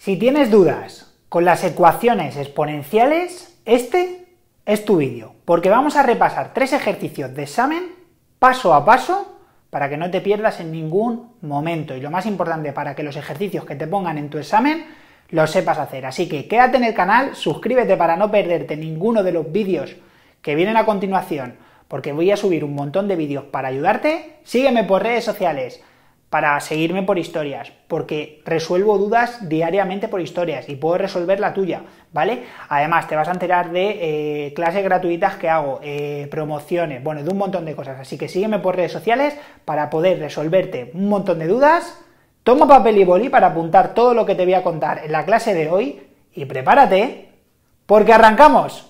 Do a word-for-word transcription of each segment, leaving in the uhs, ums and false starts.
Si tienes dudas con las ecuaciones exponenciales, este es tu vídeo, porque vamos a repasar tres ejercicios de examen paso a paso para que no te pierdas en ningún momento, y lo más importante, para que los ejercicios que te pongan en tu examen los sepas hacer. Así que quédate en el canal, suscríbete para no perderte ninguno de los vídeos que vienen a continuación, porque voy a subir un montón de vídeos para ayudarte. Sígueme por redes sociales para seguirme por historias, porque resuelvo dudas diariamente por historias y puedo resolver la tuya, ¿vale? Además, te vas a enterar de eh, clases gratuitas que hago, eh, promociones, bueno, de un montón de cosas. Así que sígueme por redes sociales para poder resolverte un montón de dudas. Toma papel y boli para apuntar todo lo que te voy a contar en la clase de hoy y prepárate, porque arrancamos.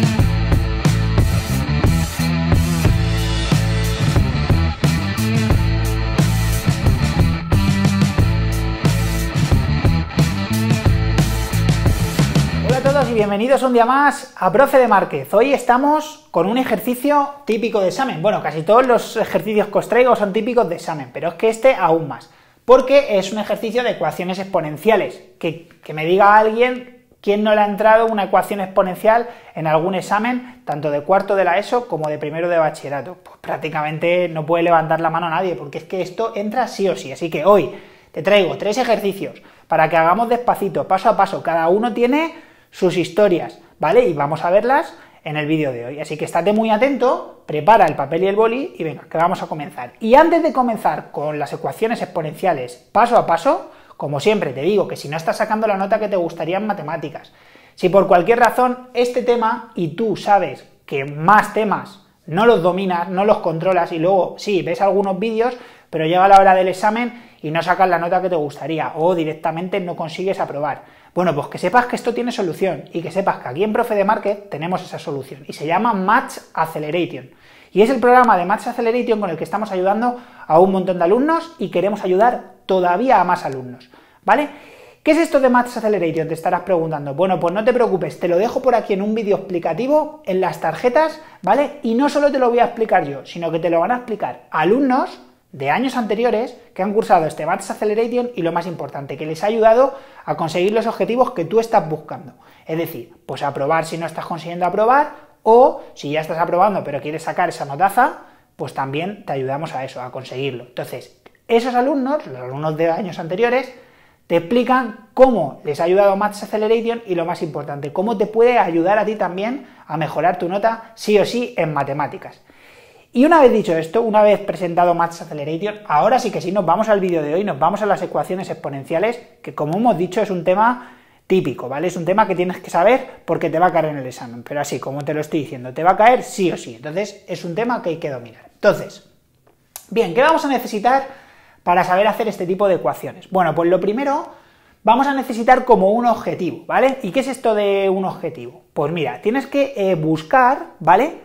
Y bienvenidos un día más a Profe de Márquez. Hoy estamos con un ejercicio típico de examen. Bueno, casi todos los ejercicios que os traigo son típicos de examen, pero es que este aún más, porque es un ejercicio de ecuaciones exponenciales. Que, que me diga alguien quién no le ha entrado una ecuación exponencial en algún examen, tanto de cuarto de la ESO como de primero de bachillerato. Pues prácticamente no puede levantar la mano nadie, porque es que esto entra sí o sí. Así que hoy te traigo tres ejercicios para que hagamos despacito, paso a paso. Cada uno tiene sus historias, ¿vale? Y vamos a verlas en el vídeo de hoy. Así que estate muy atento, prepara el papel y el boli y venga, que vamos a comenzar. Y antes de comenzar con las ecuaciones exponenciales paso a paso, como siempre te digo que si no estás sacando la nota que te gustaría en matemáticas, si por cualquier razón este tema y tú sabes que más temas no los dominas, no los controlas y luego sí, ves algunos vídeos, pero llega la hora del examen y no sacas la nota que te gustaría o directamente no consigues aprobar. Bueno, pues que sepas que esto tiene solución y que sepas que aquí en Profe de Márquez tenemos esa solución y se llama Maths Acceleration. Y es el programa de Maths Acceleration con el que estamos ayudando a un montón de alumnos y queremos ayudar todavía a más alumnos, ¿vale? ¿Qué es esto de Maths Acceleration? Te estarás preguntando. Bueno, pues no te preocupes, te lo dejo por aquí en un vídeo explicativo en las tarjetas, ¿vale? Y no solo te lo voy a explicar yo, sino que te lo van a explicar alumnos de años anteriores que han cursado este Maths Acceleration y lo más importante, que les ha ayudado a conseguir los objetivos que tú estás buscando. Es decir, pues aprobar si no estás consiguiendo aprobar, o si ya estás aprobando pero quieres sacar esa notaza, pues también te ayudamos a eso, a conseguirlo. Entonces, esos alumnos, los alumnos de años anteriores, te explican cómo les ha ayudado Maths Acceleration y lo más importante, cómo te puede ayudar a ti también a mejorar tu nota sí o sí en matemáticas. Y una vez dicho esto, una vez presentado Maths Acceleration, ahora sí que sí, nos vamos al vídeo de hoy, nos vamos a las ecuaciones exponenciales, que como hemos dicho es un tema típico, ¿vale? Es un tema que tienes que saber porque te va a caer en el examen, pero así como te lo estoy diciendo, te va a caer sí o sí, entonces es un tema que hay que dominar. Entonces, bien, ¿qué vamos a necesitar para saber hacer este tipo de ecuaciones? Bueno, pues lo primero, vamos a necesitar como un objetivo, ¿vale? ¿Y qué es esto de un objetivo? Pues mira, tienes que eh, buscar, ¿vale?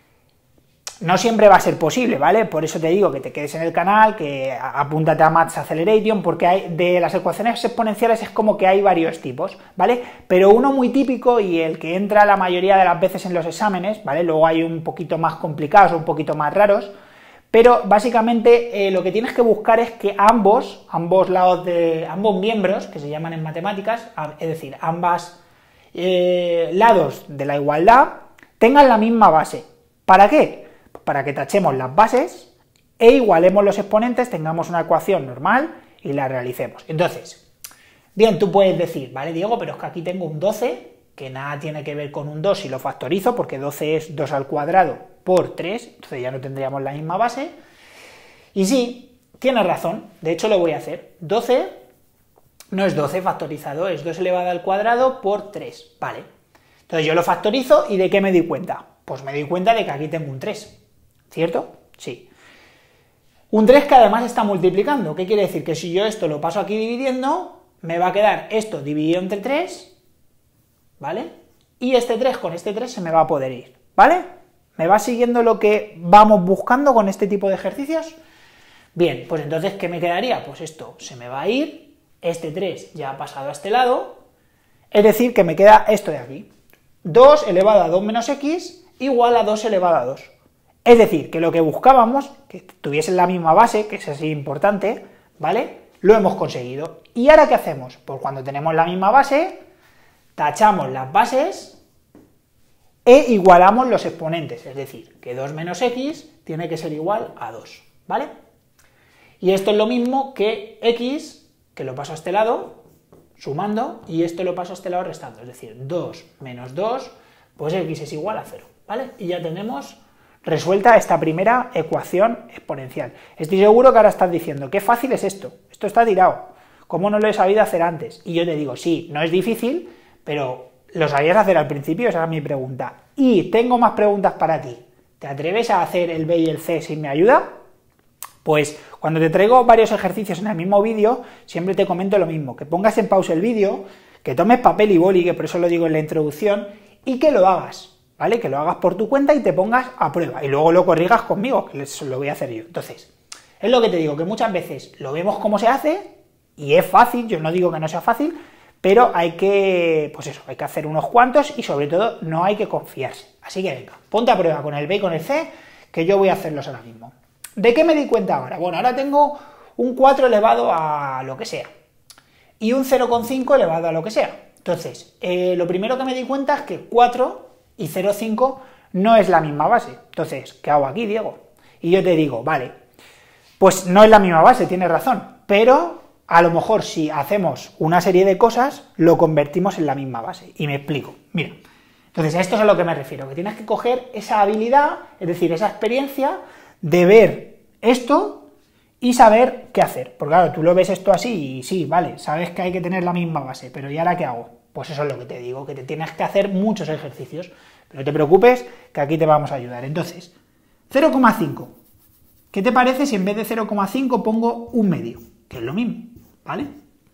No siempre va a ser posible, ¿vale? Por eso te digo que te quedes en el canal, que apúntate a Maths Acceleration, porque hay, de las ecuaciones exponenciales es como que hay varios tipos, ¿vale? Pero uno muy típico y el que entra la mayoría de las veces en los exámenes, ¿vale? Luego hay un poquito más complicados o un poquito más raros, pero básicamente eh, lo que tienes que buscar es que ambos, ambos lados de, ambos miembros, que se llaman en matemáticas, es decir, ambos eh, lados de la igualdad, tengan la misma base. ¿Para qué? Para que tachemos las bases e igualemos los exponentes, tengamos una ecuación normal y la realicemos. Entonces, bien, tú puedes decir, vale, Diego, pero es que aquí tengo un doce, que nada tiene que ver con un dos si lo factorizo, porque doce es dos al cuadrado por tres, entonces ya no tendríamos la misma base. Y sí, tienes razón, de hecho lo voy a hacer. doce no es doce factorizado, es dos elevado al cuadrado por tres, ¿vale? Entonces yo lo factorizo y ¿de qué me di cuenta? Pues me di cuenta de que aquí tengo un tres. ¿Cierto? Sí. Un tres que además está multiplicando. ¿Qué quiere decir? Que si yo esto lo paso aquí dividiendo, me va a quedar esto dividido entre tres, ¿vale? Y este tres con este tres se me va a poder ir, ¿vale? ¿Me va siguiendo lo que vamos buscando con este tipo de ejercicios? Bien, pues entonces, ¿qué me quedaría? Pues esto se me va a ir, este tres ya ha pasado a este lado, es decir, que me queda esto de aquí. dos elevado a dos menos x igual a dos elevado a dos. Es decir, que lo que buscábamos, que tuviesen la misma base, que es así importante, ¿vale? lo hemos conseguido. ¿Y ahora qué hacemos? Pues cuando tenemos la misma base, tachamos las bases e igualamos los exponentes, es decir, que dos menos x tiene que ser igual a dos, ¿vale? Y esto es lo mismo que x, que lo paso a este lado, sumando, y esto lo paso a este lado restando, es decir, dos menos dos, pues x es igual a cero, ¿vale? Y ya tenemos resuelta esta primera ecuación exponencial. Estoy seguro que ahora estás diciendo, qué fácil es esto, esto está tirado, ¿cómo no lo he sabido hacer antes? Y yo te digo, sí, no es difícil, pero ¿lo sabías hacer al principio? Esa es mi pregunta. Y tengo más preguntas para ti. ¿Te atreves a hacer el B y el C sin mi ayuda? Pues cuando te traigo varios ejercicios en el mismo vídeo, siempre te comento lo mismo, que pongas en pausa el vídeo, que tomes papel y boli, que por eso lo digo en la introducción, y que lo hagas, ¿vale? Que lo hagas por tu cuenta y te pongas a prueba, y luego lo corrigas conmigo, que eso lo voy a hacer yo. Entonces, es lo que te digo, que muchas veces lo vemos cómo se hace, y es fácil, yo no digo que no sea fácil, pero hay que, pues eso, hay que hacer unos cuantos, y sobre todo, no hay que confiarse. Así que venga, ponte a prueba con el B y con el C, que yo voy a hacerlos ahora mismo. ¿De qué me di cuenta ahora? Bueno, ahora tengo un cuatro elevado a lo que sea, y un cero coma cinco elevado a lo que sea. Entonces, eh, lo primero que me di cuenta es que cuatro y cero coma cinco no es la misma base. Entonces, ¿qué hago aquí, Diego? Y yo te digo, vale, pues no es la misma base, tienes razón, pero a lo mejor si hacemos una serie de cosas, lo convertimos en la misma base. Y me explico, mira. Entonces, a esto es a lo que me refiero, que tienes que coger esa habilidad, es decir, esa experiencia de ver esto y saber qué hacer. Porque claro, tú lo ves esto así y sí, vale, sabes que hay que tener la misma base, pero ¿y ahora qué hago? Pues eso es lo que te digo, que te tienes que hacer muchos ejercicios, pero no te preocupes, que aquí te vamos a ayudar. Entonces, cero coma cinco, ¿qué te parece si en vez de cero coma cinco pongo un medio? Que es lo mismo, ¿vale?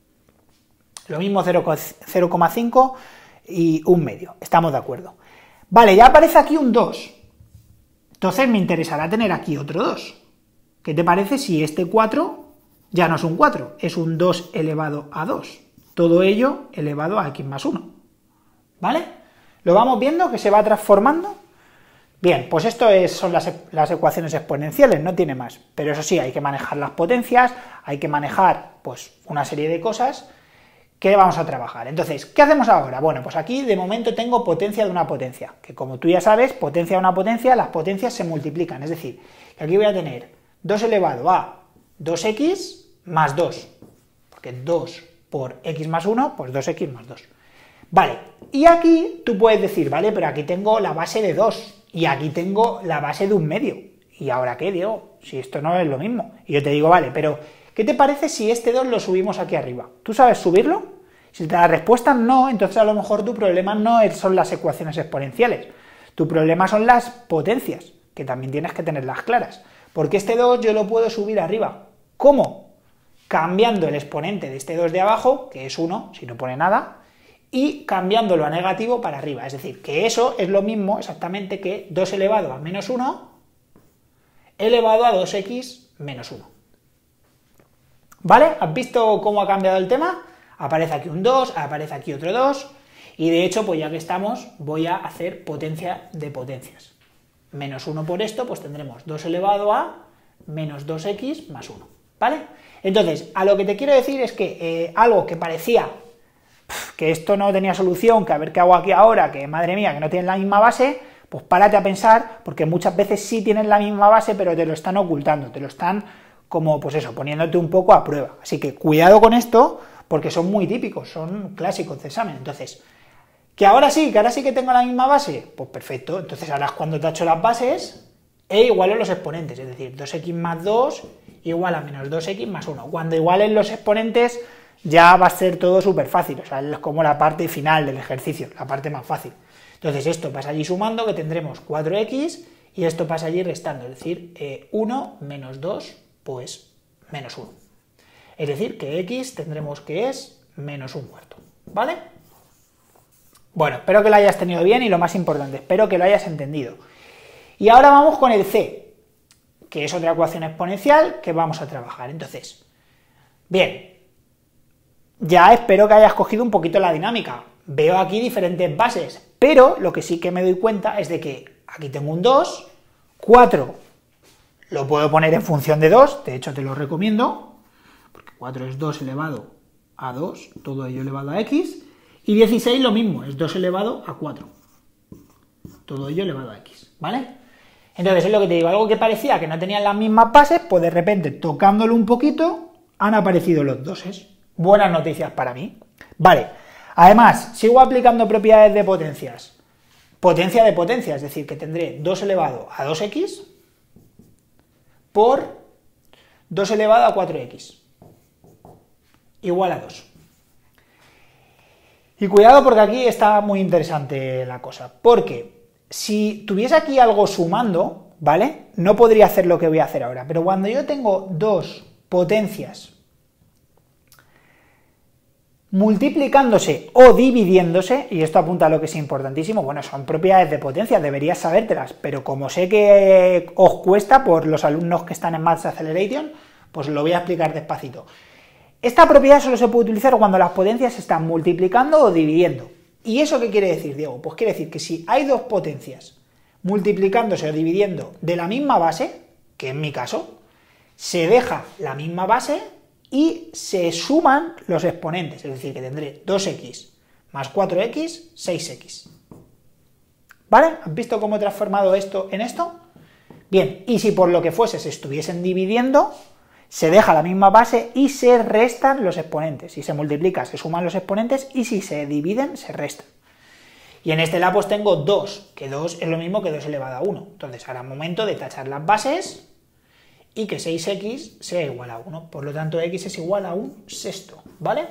Lo mismo cero coma cinco y un medio, estamos de acuerdo. Vale, ya aparece aquí un dos, entonces me interesará tener aquí otro dos. ¿Qué te parece si este cuatro ya no es un cuatro, es un dos elevado a dos? Todo ello elevado a x más uno, ¿vale? ¿Lo vamos viendo que se va transformando? Bien, pues esto es, son las, las ecuaciones exponenciales, no tiene más. Pero eso sí, hay que manejar las potencias, hay que manejar pues una serie de cosas que vamos a trabajar. Entonces, ¿qué hacemos ahora? Bueno, pues aquí de momento tengo potencia de una potencia, que como tú ya sabes, potencia de una potencia, las potencias se multiplican, es decir, que aquí voy a tener dos elevado a dos x más dos, porque dos por x más uno, pues dos x más dos. Vale, y aquí tú puedes decir, vale, pero aquí tengo la base de dos, y aquí tengo la base de un medio, ¿y ahora qué, Diego? Si esto no es lo mismo. Y yo te digo, vale, pero ¿qué te parece si este dos lo subimos aquí arriba? ¿Tú sabes subirlo? Si te da la respuesta no, entonces a lo mejor tu problema no son las ecuaciones exponenciales, tu problema son las potencias, que también tienes que tenerlas claras, porque este dos yo lo puedo subir arriba. ¿Cómo? Cambiando el exponente de este dos de abajo, que es uno, si no pone nada, y cambiándolo a negativo para arriba, es decir, que eso es lo mismo exactamente que dos elevado a menos uno elevado a dos x menos uno. ¿Vale? ¿Has visto cómo ha cambiado el tema? Aparece aquí un dos, aparece aquí otro dos, y de hecho, pues ya que estamos, voy a hacer potencia de potencias. Menos uno por esto, pues tendremos dos elevado a menos dos x más uno, ¿vale? Entonces, a lo que te quiero decir es que eh, algo que parecía pff, que esto no tenía solución, que a ver qué hago aquí ahora, que madre mía, que no tienen la misma base, pues párate a pensar, porque muchas veces sí tienen la misma base, pero te lo están ocultando, te lo están como, pues eso, poniéndote un poco a prueba. Así que cuidado con esto, porque son muy típicos, son clásicos de examen. Entonces, que ahora sí, que ahora sí que tengo la misma base, pues perfecto. Entonces ahora es cuando tacho las bases e igualo los exponentes, es decir, dos x más dos igual a menos dos x más uno. Cuando igualen los exponentes ya va a ser todo súper fácil, o sea, es como la parte final del ejercicio, la parte más fácil. Entonces esto pasa allí sumando, que tendremos cuatro x, y esto pasa allí restando, es decir, eh, uno menos dos, pues menos uno. Es decir, que x tendremos que es menos un cuarto, ¿vale? Bueno, espero que lo hayas tenido bien y lo más importante, espero que lo hayas entendido. Y ahora vamos con el c, que es otra ecuación exponencial que vamos a trabajar. Entonces, bien, ya espero que hayas cogido un poquito la dinámica. Veo aquí diferentes bases, pero lo que sí que me doy cuenta es de que aquí tengo un dos, cuatro lo puedo poner en función de dos, de hecho te lo recomiendo, porque cuatro es dos elevado a dos, todo ello elevado a x, y dieciséis lo mismo, es dos elevado a cuatro, todo ello elevado a x, ¿vale? Entonces es lo que te digo, algo que parecía que no tenían las mismas bases, pues de repente tocándolo un poquito han aparecido los doses. Buenas noticias para mí. Vale, además sigo aplicando propiedades de potencias. Potencia de potencia, es decir, que tendré dos elevado a dos x por dos elevado a cuatro x igual a dos. Y cuidado porque aquí está muy interesante la cosa, porque si tuviese aquí algo sumando, ¿vale? No podría hacer lo que voy a hacer ahora, pero cuando yo tengo dos potencias multiplicándose o dividiéndose, y esto apunta a lo que es importantísimo, bueno, son propiedades de potencia, deberías sabértelas, pero como sé que os cuesta por los alumnos que están en Maths Acceleration, pues lo voy a explicar despacito. Esta propiedad solo se puede utilizar cuando las potencias se están multiplicando o dividiendo. ¿Y eso qué quiere decir, Diego? Pues quiere decir que si hay dos potencias multiplicándose o dividiendo de la misma base, que en mi caso, se deja la misma base y se suman los exponentes, es decir, que tendré dos x más cuatro x, seis x. ¿Vale? ¿Has visto cómo he transformado esto en esto? Bien, y si por lo que fuese se estuviesen dividiendo, se deja la misma base y se restan los exponentes. Si se multiplica, se suman los exponentes, y si se dividen, se restan. Y en este lado pues tengo dos, que dos es lo mismo que dos elevado a uno. Entonces ahora es momento de tachar las bases y que seis x sea igual a uno. Por lo tanto, x es igual a un sexto, ¿vale?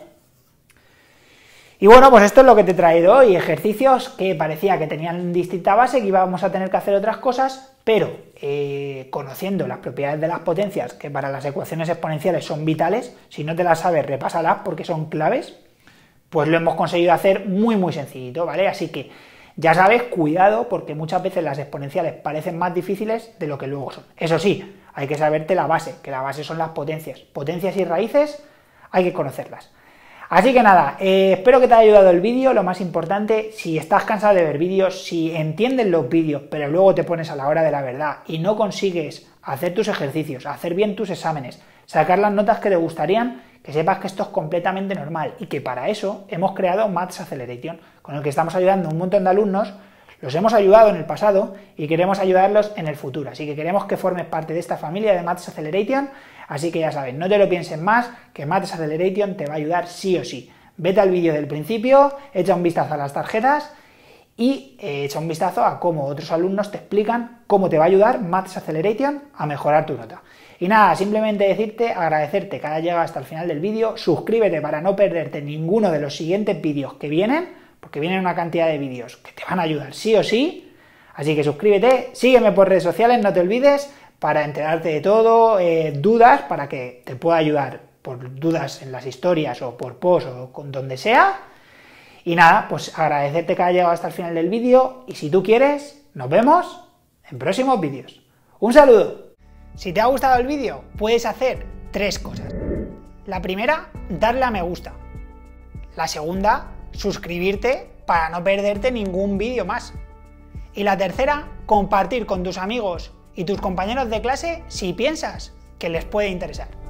Y bueno, pues esto es lo que te he traído hoy, ejercicios que parecía que tenían distinta base, que íbamos a tener que hacer otras cosas, pero eh, conociendo las propiedades de las potencias, que para las ecuaciones exponenciales son vitales, si no te las sabes, repásalas porque son claves, pues lo hemos conseguido hacer muy muy sencillito, ¿vale? Así que ya sabes, cuidado, porque muchas veces las exponenciales parecen más difíciles de lo que luego son. Eso sí, hay que saberte la base, que la base son las potencias. Potencias y raíces hay que conocerlas. Así que nada, eh, espero que te haya ayudado el vídeo. Lo más importante, si estás cansado de ver vídeos, si entiendes los vídeos, pero luego te pones a la hora de la verdad y no consigues hacer tus ejercicios, hacer bien tus exámenes, sacar las notas que te gustarían, que sepas que esto es completamente normal y que para eso hemos creado Maths Acceleration, con el que estamos ayudando a un montón de alumnos. Los hemos ayudado en el pasado y queremos ayudarlos en el futuro, así que queremos que formes parte de esta familia de Maths Acceleration, así que ya sabes, no te lo pienses más, que Maths Acceleration te va a ayudar sí o sí. Vete al vídeo del principio, echa un vistazo a las tarjetas y eh, echa un vistazo a cómo otros alumnos te explican cómo te va a ayudar Maths Acceleration a mejorar tu nota. Y nada, simplemente decirte, agradecerte que hayas llegado hasta el final del vídeo, suscríbete para no perderte ninguno de los siguientes vídeos que vienen, porque vienen una cantidad de vídeos que te van a ayudar sí o sí, así que suscríbete, sígueme por redes sociales, no te olvides, para enterarte de todo, eh, dudas, para que te pueda ayudar por dudas en las historias o por post o con donde sea, y nada, pues agradecerte que hayas llegado hasta el final del vídeo, y si tú quieres, nos vemos en próximos vídeos. ¡Un saludo! Si te ha gustado el vídeo, puedes hacer tres cosas. La primera, darle a me gusta. La segunda, suscribirte para no perderte ningún vídeo más. Y la tercera, compartir con tus amigos y tus compañeros de clase si piensas que les puede interesar.